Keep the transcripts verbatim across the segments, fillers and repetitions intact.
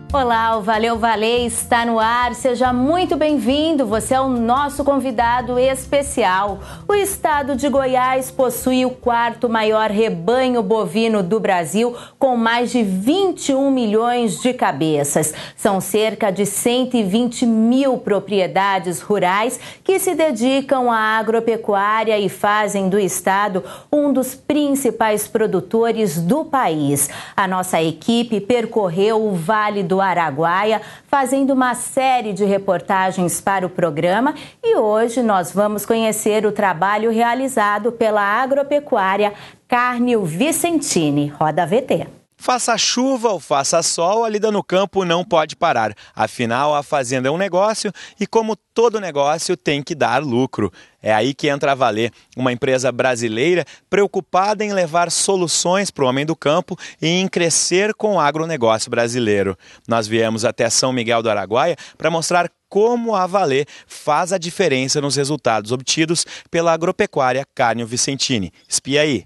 Olá, o Valeu Valer está no ar, seja muito bem-vindo, você é o nosso convidado especial. O estado de Goiás possui o quarto maior rebanho bovino do Brasil, com mais de vinte e um milhões de cabeças. São cerca de cento e vinte mil propriedades rurais que se dedicam à agropecuária e fazem do estado um dos principais produtores do país. A nossa equipe percorreu o Vale do Araguaia, fazendo uma série de reportagens para o programa, e hoje nós vamos conhecer o trabalho realizado pela agropecuária Cárneo Vicentini. Roda a V T. Faça chuva ou faça sol, a lida no campo não pode parar. Afinal, a fazenda é um negócio e, como todo negócio, tem que dar lucro. É aí que entra a Valer, uma empresa brasileira preocupada em levar soluções para o homem do campo e em crescer com o agronegócio brasileiro. Nós viemos até São Miguel do Araguaia para mostrar como a Valer faz a diferença nos resultados obtidos pela agropecuária Cárneo Vicentini. Espia aí!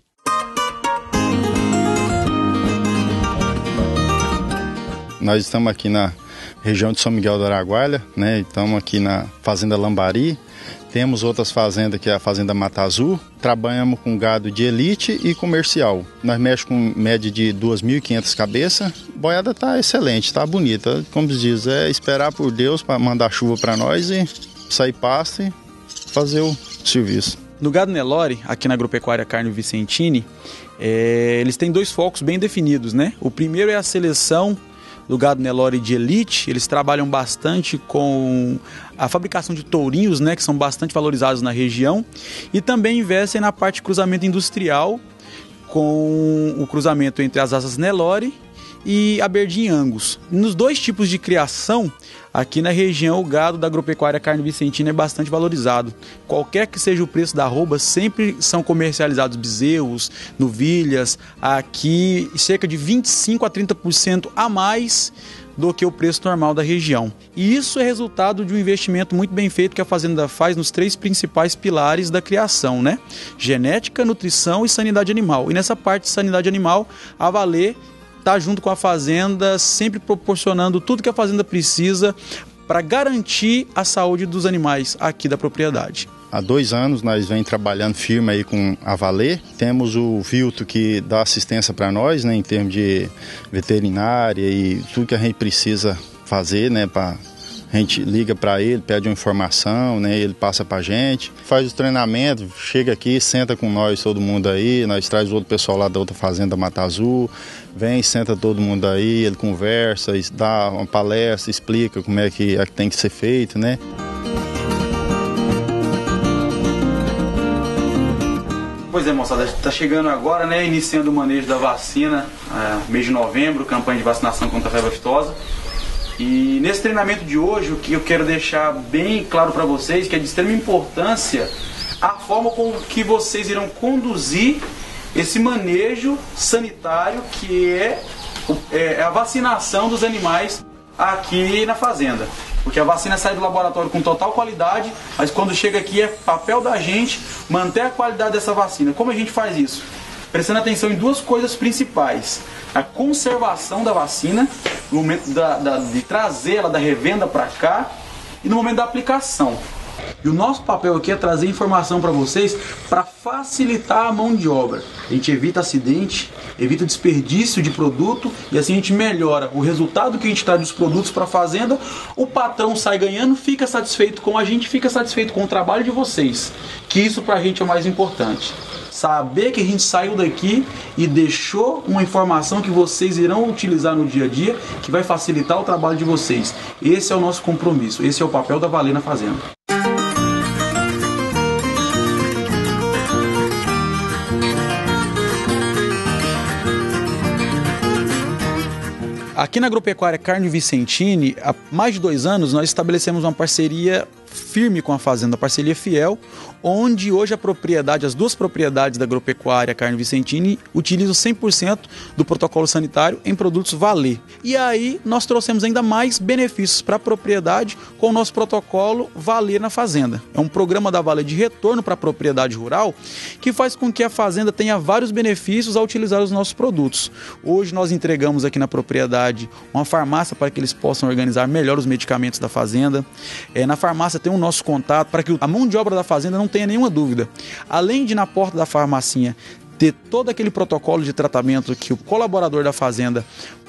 Nós estamos aqui na região de São Miguel do Araguaia, né? Estamos aqui na Fazenda Lambari. Temos outras fazendas, que é a Fazenda Mata Azul. Trabalhamos com gado de elite e comercial. Nós mexemos com média de duas mil e quinhentas cabeças. A boiada está excelente, está bonita. Como se diz, é esperar por Deus para mandar chuva para nós e sair pasto e fazer o serviço. No gado Nelore, aqui na agropecuária Cárneo Vicentini, é, eles têm dois focos bem definidos, né? O primeiro é a seleção do gado Nelore de elite. Eles trabalham bastante com a fabricação de tourinhos, né, que são bastante valorizados na região, e também investem na parte de cruzamento industrial, com o cruzamento entre as raças Nelore e Aberdeen Angus. Nos dois tipos de criação, aqui na região, o gado da agropecuária Cárneo Vicentini é bastante valorizado. Qualquer que seja o preço da arroba, sempre são comercializados bezerros, novilhas, aqui cerca de vinte e cinco a trinta por cento a mais do que o preço normal da região. E isso é resultado de um investimento muito bem feito que a fazenda faz nos três principais pilares da criação, né? Genética, nutrição e sanidade animal. E nessa parte de sanidade animal, a Valer está junto com a fazenda, sempre proporcionando tudo que a fazenda precisa para garantir a saúde dos animais aqui da propriedade. Há dois anos nós vem trabalhando firme aí com a Valer. Temos o Vilto que dá assistência para nós, né, em termos de veterinária e tudo que a gente precisa fazer, né, para a gente liga para ele, pede uma informação, né, ele passa para a gente, faz o treinamento, chega aqui, senta com nós, todo mundo aí, nós traz o outro pessoal lá da outra fazenda Mata Azul, vem, senta todo mundo aí, ele conversa, dá uma palestra, explica como é que, é que tem que ser feito, né. Pois é, moçada, está chegando agora, né, iniciando o manejo da vacina, é, mês de novembro, campanha de vacinação contra a febre aftosa. E nesse treinamento de hoje, o que eu quero deixar bem claro para vocês, que é de extrema importância a forma com que vocês irão conduzir esse manejo sanitário, que é, é a vacinação dos animais aqui na fazenda. Porque a vacina sai do laboratório com total qualidade, mas quando chega aqui é papel da gente manter a qualidade dessa vacina. Como a gente faz isso? Prestando atenção em duas coisas principais: a conservação da vacina, no momento da, da, de trazer ela da revenda para cá, e no momento da aplicação. E o nosso papel aqui é trazer informação para vocês para facilitar a mão de obra. A gente evita acidente, evita desperdício de produto, e assim a gente melhora o resultado que a gente traz dos produtos para a fazenda. O patrão sai ganhando, fica satisfeito com a gente, fica satisfeito com o trabalho de vocês, que isso para a gente é o mais importante. Saber que a gente saiu daqui e deixou uma informação que vocês irão utilizar no dia a dia, que vai facilitar o trabalho de vocês. Esse é o nosso compromisso, esse é o papel da Valer na fazenda. Aqui na agropecuária Cárneo Vicentini, há mais de dois anos, nós estabelecemos uma parceria firme com a fazenda, parceria fiel, onde hoje a propriedade, as duas propriedades da agropecuária Carne Vicentini utilizam cem por cento do protocolo sanitário em produtos Valer. E aí nós trouxemos ainda mais benefícios para a propriedade com o nosso protocolo Valer na fazenda. É um programa da Valer de retorno para a propriedade rural que faz com que a fazenda tenha vários benefícios ao utilizar os nossos produtos. Hoje nós entregamos aqui na propriedade uma farmácia para que eles possam organizar melhor os medicamentos da fazenda. É, na farmácia tem o nosso contato para que a mão de obra da fazenda não tenha nenhuma dúvida. Além de na porta da farmacinha ter todo aquele protocolo de tratamento que o colaborador da fazenda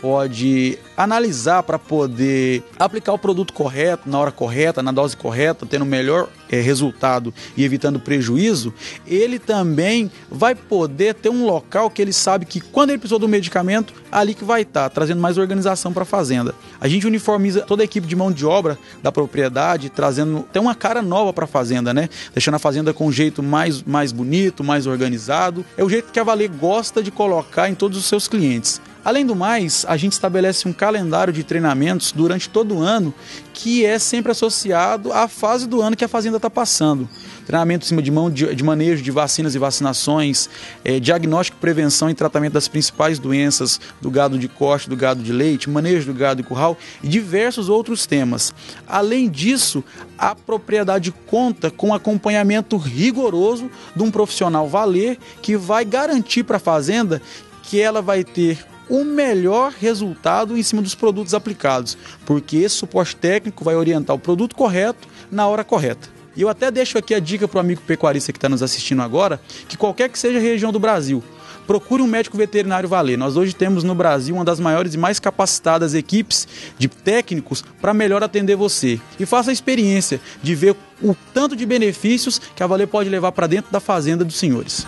pode analisar para poder aplicar o produto correto, na hora correta, na dose correta, tendo o melhor é, resultado e evitando prejuízo, ele também vai poder ter um local que ele sabe que quando ele precisou do medicamento, ali que vai estar, trazendo mais organização para a fazenda. A gente uniformiza toda a equipe de mão de obra da propriedade, trazendo até uma cara nova para a fazenda, né? Deixando a fazenda com um jeito mais, mais bonito, mais organizado. É o jeito que a Valer gosta de colocar em todos os seus clientes. Além do mais, a gente estabelece um calendário de treinamentos durante todo o ano que é sempre associado à fase do ano que a fazenda está passando. Treinamento em cima de, mão de, de manejo de vacinas e vacinações, é, diagnóstico, prevenção e tratamento das principais doenças do gado de corte, do gado de leite, manejo do gado de curral e diversos outros temas. Além disso, a propriedade conta com acompanhamento rigoroso de um profissional Valer que vai garantir para a fazenda que ela vai ter o melhor resultado em cima dos produtos aplicados, porque esse suporte técnico vai orientar o produto correto na hora correta. E eu até deixo aqui a dica para o amigo pecuarista que está nos assistindo agora, que qualquer que seja a região do Brasil, procure um médico veterinário Valer. Nós hoje temos no Brasil uma das maiores e mais capacitadas equipes de técnicos para melhor atender você. E faça a experiência de ver o tanto de benefícios que a Valer pode levar para dentro da fazenda dos senhores.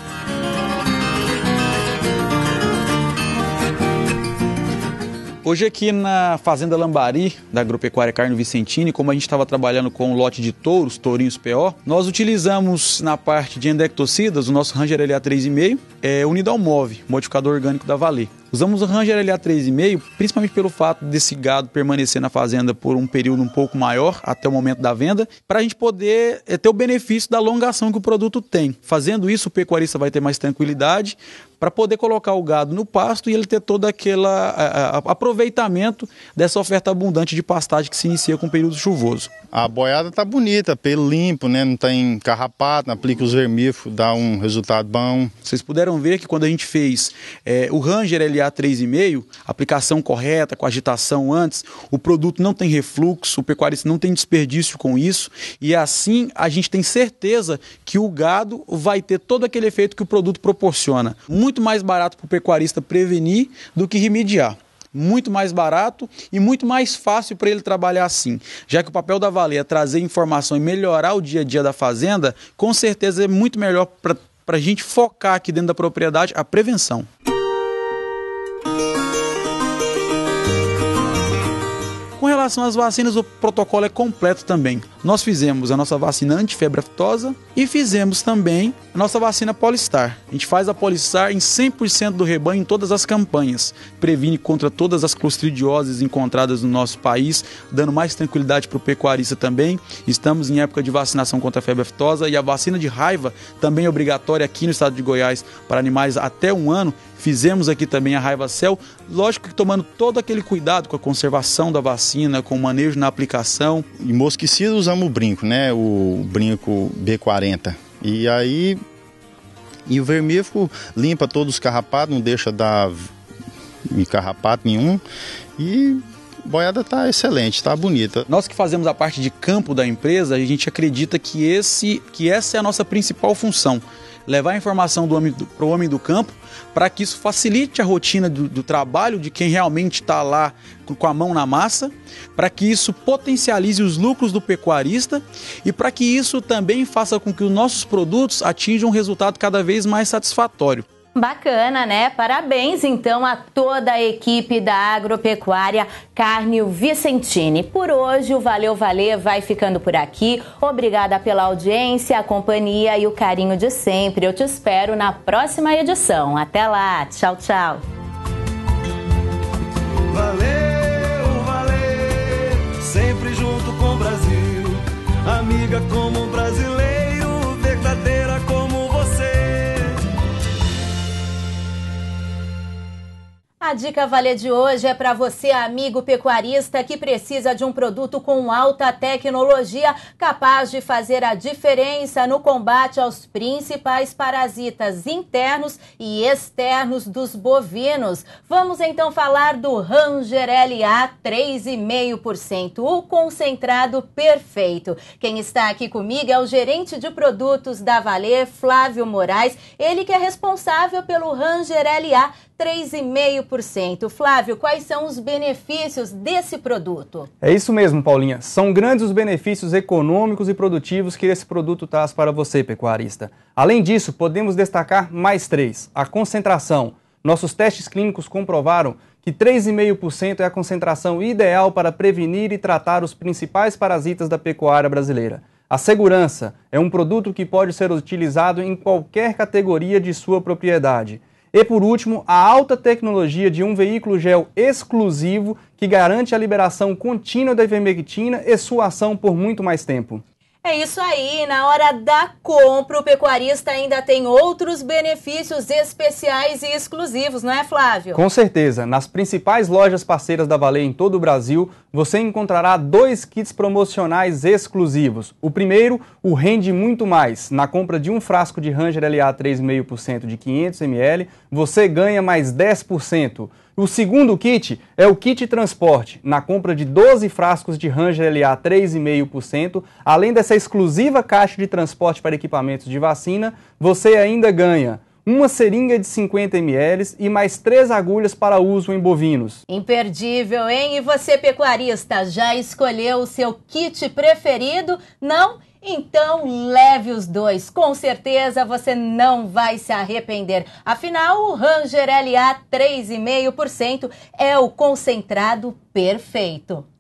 Hoje aqui na Fazenda Lambari, da Agropecuária Carne Vicentini, como a gente estava trabalhando com um lote de touros, tourinhos P O, nós utilizamos na parte de endectocidas o nosso Ranger L A três vírgula cinco, é, unido ao Move, modificador orgânico da Valer. Usamos o Ranger L A três vírgula cinco, principalmente pelo fato desse gado permanecer na fazenda por um período um pouco maior, até o momento da venda, para a gente poder é, ter o benefício da alongação que o produto tem. Fazendo isso, o pecuarista vai ter mais tranquilidade para poder colocar o gado no pasto e ele ter todo aquele aproveitamento dessa oferta abundante de pastagem que se inicia com o período chuvoso. A boiada tá bonita, pelo limpo, né? Não tem carrapato, aplica os vermífugos, dá um resultado bom. Vocês puderam ver que quando a gente fez é, o Ranger L A três vírgula cinco, aplicação correta, com agitação antes, o produto não tem refluxo, o pecuarista não tem desperdício com isso, e assim a gente tem certeza que o gado vai ter todo aquele efeito que o produto proporciona. Muito mais barato para o pecuarista prevenir do que remediar. Muito mais barato e muito mais fácil para ele trabalhar assim. Já que o papel da Valer é trazer informação e melhorar o dia a dia da fazenda, com certeza é muito melhor para a gente focar aqui dentro da propriedade a prevenção. Com relação às vacinas, o protocolo é completo também. Nós fizemos a nossa vacina antifebre aftosa e fizemos também a nossa vacina Polistar. A gente faz a Polistar em cem por cento do rebanho em todas as campanhas. Previne contra todas as clostridioses encontradas no nosso país, dando mais tranquilidade para o pecuarista também. Estamos em época de vacinação contra a febre aftosa e a vacina de raiva também é obrigatória aqui no estado de Goiás para animais até um ano. Fizemos aqui também a Raiva Cell, lógico que tomando todo aquele cuidado com a conservação da vacina, com o manejo na aplicação. Em mosquicida usamos o brinco, né? O brinco B quarenta. E aí, e o vermífugo limpa todos os carrapatos, não deixa dar carrapato nenhum. E a boiada tá excelente, tá bonita. Nós que fazemos a parte de campo da empresa, a gente acredita que, esse, que essa é a nossa principal função. Levar a informação do homem, para o homem do campo, para que isso facilite a rotina do, do trabalho de quem realmente está lá com a mão na massa, para que isso potencialize os lucros do pecuarista e para que isso também faça com que os nossos produtos atinjam um resultado cada vez mais satisfatório. Bacana, né? Parabéns, então, a toda a equipe da Agropecuária Carne Vicentini. Por hoje, o Valeu Valer vai ficando por aqui. Obrigada pela audiência, a companhia e o carinho de sempre. Eu te espero na próxima edição. Até lá. Tchau, tchau. Valeu, valeu, sempre junto com o Brasil. amiga como um brasileiro, verdadeira como você. A Dica Valer de hoje é para você, amigo pecuarista, que precisa de um produto com alta tecnologia capaz de fazer a diferença no combate aos principais parasitas internos e externos dos bovinos. Vamos então falar do Ranger L A três vírgula cinco por cento, o concentrado perfeito. Quem está aqui comigo é o gerente de produtos da Valer, Flávio Moraes, ele que é responsável pelo Ranger L A três vírgula cinco por cento. Flávio, quais são os benefícios desse produto? É isso mesmo, Paulinha. São grandes os benefícios econômicos e produtivos que esse produto traz para você, pecuarista. Além disso, podemos destacar mais três. A concentração. Nossos testes clínicos comprovaram que três vírgula cinco por cento é a concentração ideal para prevenir e tratar os principais parasitas da pecuária brasileira. A segurança. É um produto que pode ser utilizado em qualquer categoria de sua propriedade. E, por último, a alta tecnologia de um veículo gel exclusivo que garante a liberação contínua da ivermectina e sua ação por muito mais tempo. É isso aí, na hora da compra o pecuarista ainda tem outros benefícios especiais e exclusivos, não é, Flávio? Com certeza, nas principais lojas parceiras da Valer em todo o Brasil, você encontrará dois kits promocionais exclusivos. O primeiro, o Rende Muito Mais. Na compra de um frasco de Ranger L A três vírgula cinco por cento de quinhentos mililitros, você ganha mais dez por cento. O segundo kit é o kit transporte. Na compra de doze frascos de Ranger L A três vírgula cinco por cento, além dessa exclusiva caixa de transporte para equipamentos de vacina, você ainda ganha uma seringa de cinquenta mililitros e mais três agulhas para uso em bovinos. Imperdível, hein? E você, pecuarista, já escolheu o seu kit preferido? Não? Então leve os dois, com certeza você não vai se arrepender. Afinal, o Ranger L A três vírgula cinco por cento é o concentrado perfeito.